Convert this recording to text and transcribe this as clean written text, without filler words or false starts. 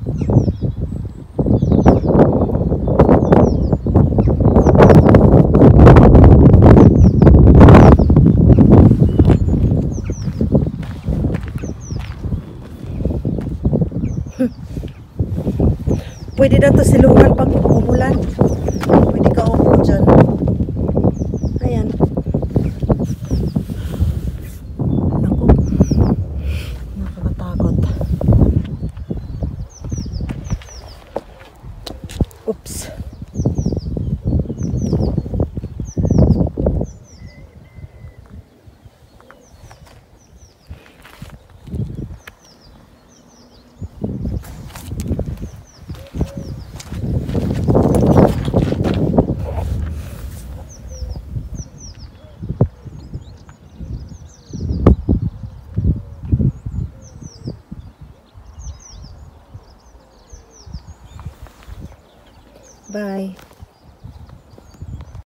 Pwede na to silungan pag umulan. Pwede ka upo dyan. Ayan. Naku. Nakakatakot. Oops. Bye.